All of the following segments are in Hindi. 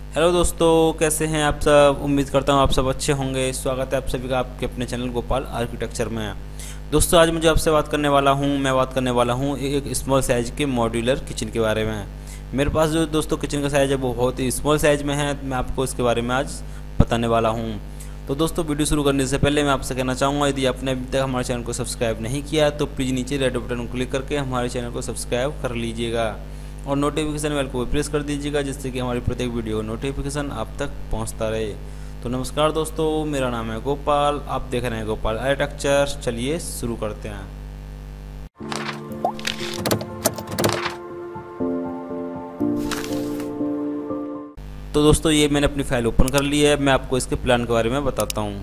हेलो दोस्तों, कैसे हैं आप सब। उम्मीद करता हूं आप सब अच्छे होंगे। स्वागत है आप सभी का आपके अपने चैनल गोपाल आर्किटेक्चर में। दोस्तों आज मुझे आपसे बात करने वाला हूं एक स्मॉल साइज़ के मॉड्यूलर किचन के बारे में। मेरे पास जो दोस्तों किचन का साइज़ है वो बहुत ही स्मॉल साइज़ में है। मैं आपको इसके बारे में आज बताने वाला हूँ। तो दोस्तों वीडियो शुरू करने से पहले मैं आपसे कहना चाहूँगा, यदि आपने अभी तक हमारे चैनल को सब्सक्राइब नहीं किया तो प्लीज़ नीचे रेड बटन को क्लिक करके हमारे चैनल को सब्सक्राइब कर लीजिएगा और नोटिफिकेशन बेल को भी प्रेस कर दीजिएगा, जिससे कि हमारी प्रत्येक वीडियो नोटिफिकेशन आप तक पहुंचता रहे। तो नमस्कार दोस्तों, मेरा नाम है गोपाल, आप देख रहे हैं गोपाल आर्किटेक्चर। चलिए शुरू करते हैं। तो दोस्तों ये मैंने अपनी फाइल ओपन कर ली है। मैं आपको इसके प्लान के बारे में बताता हूँ।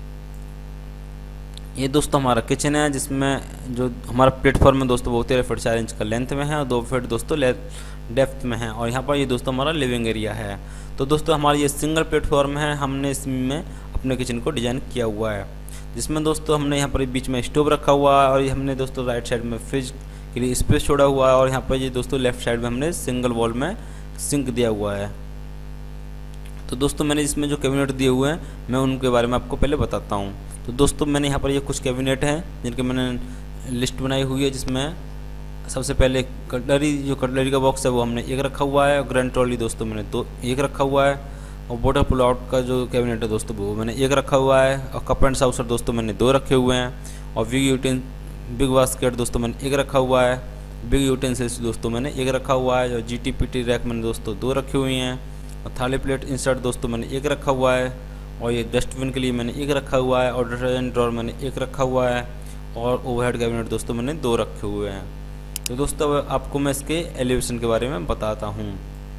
ये दोस्तों हमारा किचन है, जिसमें जो हमारा प्लेटफॉर्म है दोस्तों वो 13 फीट 4 इंच का लेंथ में है और 2 फीट दोस्तों डेप्थ में है। और यहाँ पर ये दोस्तों हमारा लिविंग एरिया है। तो दोस्तों हमारा ये सिंगल प्लेटफॉर्म है। हमने इसमें अपने किचन को डिज़ाइन किया हुआ है, जिसमें दोस्तों हमने यहाँ पर बीच में स्टोव रखा हुआ है और ये हमने दोस्तों राइट साइड में फ्रिज के लिए स्पेस छोड़ा हुआ है और यहाँ पर ये दोस्तों लेफ्ट साइड में हमने सिंगल वॉल में सिंक दिया हुआ है। तो दोस्तों मैंने इसमें जो कैबिनेट दिए हुए हैं मैं उनके बारे में आपको पहले बताता हूँ। तो दोस्तों मैंने यहाँ पर ये कुछ कैबिनेट हैं जिनके मैंने लिस्ट बनाई हुई है, जिसमें सबसे पहले कटलरी का बॉक्स है वो हमने एक रखा हुआ है। और ग्रैंड ट्रॉली दोस्तों मैंने एक रखा हुआ है। और बॉटल पुल आउट का जो कैबिनेट है दोस्तों वो मैंने एक रखा हुआ है। और कप एंड सॉसर दोस्तों मैंने 2 रखे हुए हैं। और बिग बास्केट दोस्तों मैंने एक रखा हुआ है। बिग यूटेंसिल्स दोस्तों मैंने एक रखा हुआ है। और GTPT रैक मैंने दोस्तों 2 रखी हुई हैं। और थाली प्लेट इंसर्ट दोस्तों मैंने एक रखा हुआ है। और ये डस्टबिन के लिए मैंने एक रखा हुआ है। और डिटर्जेंट ड्रॉर मैंने एक रखा हुआ है। और ओवरहेड कैबिनेट दोस्तों मैंने 2 रखे हुए हैं। तो दोस्तों आपको मैं इसके एलिवेशन के बारे में बताता हूँ।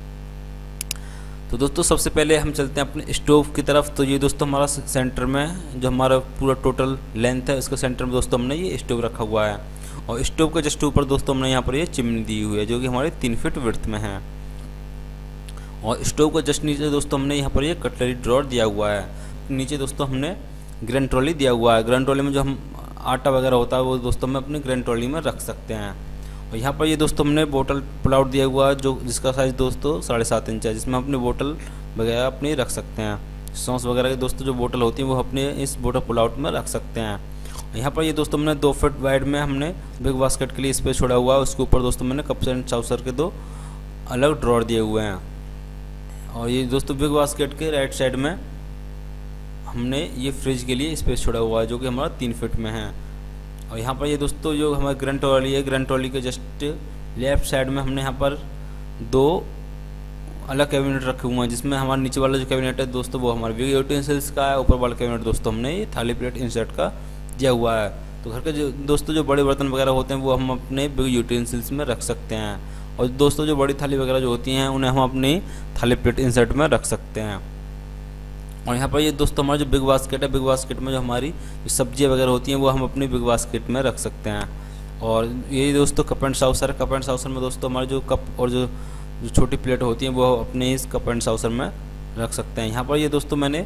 तो दोस्तों सबसे पहले हम चलते हैं अपने स्टोव की तरफ। तो ये दोस्तों हमारा सेंटर में जो हमारा पूरा टोटल लेंथ है उसके सेंटर में दोस्तों हमने ये स्टोव रखा हुआ है। और स्टोव के जस्ट ऊपर दोस्तों हमने यहाँ पर ये चिमनी दी हुई है जो कि हमारे 3 फीट विड्थ में है। और स्टोव को जस्ट नीचे दोस्तों हमने यहाँ पर ये कटलरी ड्रॉर दिया हुआ है। नीचे दोस्तों हमने ग्रैंड ट्रॉली दिया हुआ है। ग्रैंड ट्रॉली में जो हम आटा वगैरह होता है वो दोस्तों हम अपने ग्रैंड ट्रॉली में रख सकते हैं। और यहाँ पर ये दोस्तों हमने बोतल पुल आउट दिया हुआ है जो जिसका साइज़ दोस्तों 7.5 इंच है, जिसमें हम अपनी बोतल वगैरह अपनी रख सकते हैं। सॉस वगैरह की दोस्तों जो बोतल होती है वो अपने इस बोतल पुल आउट में रख सकते हैं। यहाँ पर ये दोस्तों हमने 2 फीट वाइड में हमने बिग बास्केट के लिए स्पेस छोड़ा हुआ है। उसके ऊपर दोस्तों मैंने कप्स एंड सॉसर के 2 अलग ड्रॉर दिए हुए हैं। और ये दोस्तों बिग बास्केट के राइट साइड में हमने ये फ्रिज के लिए स्पेस छोड़ा हुआ है जो कि हमारा 3 फीट में है। और यहाँ पर ये दोस्तों जो हमारी ग्रैंड ट्रॉली है, ग्रैंड ट्रॉली के जस्ट लेफ्ट साइड में हमने यहाँ पर 2 अलग कैबिनेट रखे हुए हैं, जिसमें हमारा नीचे वाला जो कैबिनेट है दोस्तों वो हमारे बिग यूटेंसिल्स का है। ऊपर वाला कैबिनेट दोस्तों हमने ये थाली प्लेट इंसर्ट का दिया हुआ है। तो घर के जो दोस्तों जो बड़े बर्तन वगैरह होते हैं वो हम अपने बिग यूटेंसिल्स में रख सकते हैं। और दोस्तों जो बड़ी थाली वगैरह जो होती हैं उन्हें हम अपनी थाली प्लेट इंसर्ट में रख सकते हैं। और यहाँ पर ये दोस्तों हमारा जो बिग बास्केट है, बिग बास्केट में जो हमारी जो सब्जियाँ वगैरह होती हैं वो हम अपनी बिग बास्केट में रख सकते हैं। और ये दोस्तों कप एंड सॉसर है। कप एंड सॉसर में दोस्तों हमारे जो कप और जो छोटी प्लेट होती हैं वो अपने इस कप एंड सॉसर में रख सकते हैं। यहाँ पर ये दोस्तों मैंने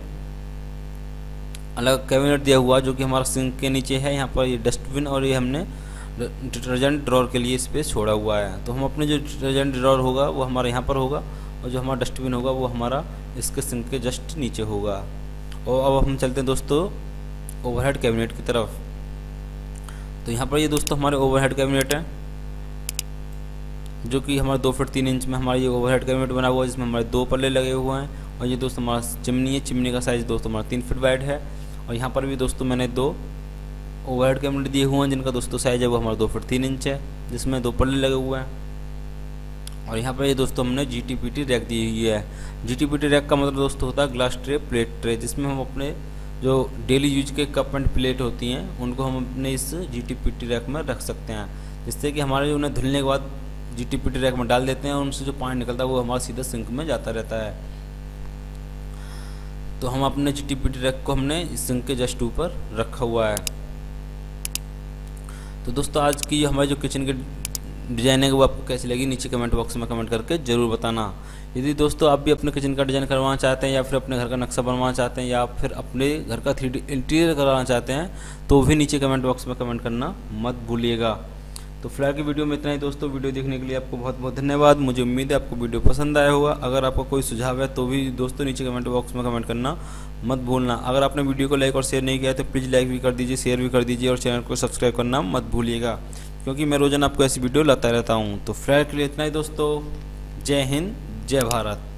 अलग कैबिनेट दिया हुआ जो कि हमारा सिंक के नीचे है। यहाँ पर ये डस्टबिन और ये हमने डिटर्जेंट ड्रॉर के लिए स्पेस छोड़ा हुआ है। तो हम अपने जो डिटर्जेंट ड्रॉर होगा वो हमारे यहाँ पर होगा और जो हमारा डस्टबिन होगा वो हमारा इसके सिंक के जस्ट नीचे होगा। और अब हम चलते हैं दोस्तों ओवरहेड कैबिनेट की तरफ। तो यहाँ पर ये दोस्तों हमारे ओवरहेड कैबिनेट है जो कि हमारे 2 फीट 3 इंच में हमारा ये ओवरहेड कैबिनेट बना हुआ है, जिसमें हमारे 2 पल्ले लगे हुए हैं। और ये दोस्तों हमारा चिमनी है। चिमनी का साइज़ दोस्तों हमारा 3 फीट वाइड है। और यहाँ पर भी दोस्तों मैंने 2 ओवरहेड कैबिनेट दिए हुए हैं जिनका दोस्तों साइज़ है वो हमारा 2 फीट 3 इंच है, जिसमें 2 पल्ले लगे हुए हैं। और यहाँ पर ये दोस्तों हमने GTPT रैक दी हुई है। GTPT रैक का मतलब दोस्तों होता है ग्लास ट्रे, प्लेट ट्रे, जिसमें हम अपने जो डेली यूज के कप एंड प्लेट होती हैं उनको हम अपने इस GTPT रैक में रख सकते हैं, जिससे कि हमारे उन्हें धुलने के बाद GTPT रैक में डाल देते हैं और उनसे जो पानी निकलता है वो हमारा सीधा सिंक में जाता रहता है। तो हम अपने GTPT रैक को हमने इस सिंक के जस्ट ऊपर रखा हुआ है। तो दोस्तों आज की हमारी जो किचन की डिज़ाइन है वो आपको कैसी लगी नीचे कमेंट बॉक्स में कमेंट करके ज़रूर बताना। यदि दोस्तों आप भी अपने किचन का डिज़ाइन करवाना चाहते हैं या फिर अपने घर का नक्शा बनवाना चाहते हैं या फिर अपने घर का 3D इंटीरियर करवाना चाहते हैं तो भी नीचे कमेंट बॉक्स में कमेंट करना मत भूलिएगा। तो फिलहाल की वीडियो में इतना ही दोस्तों। वीडियो देखने के लिए आपको बहुत बहुत धन्यवाद। मुझे उम्मीद है आपको वीडियो पसंद आया होगा। अगर आपका कोई सुझाव है तो भी दोस्तों नीचे कमेंट बॉक्स में कमेंट करना मत भूलना। अगर आपने वीडियो को लाइक और शेयर नहीं किया तो प्लीज़ लाइक भी कर दीजिए, शेयर भी कर दीजिए और चैनल को सब्सक्राइब करना मत भूलिएगा, क्योंकि मैं रोजाना आपको ऐसी वीडियो लाता रहता हूँ। तो फिलहाल के लिए इतना ही दोस्तों। जय हिंद, जय भारत।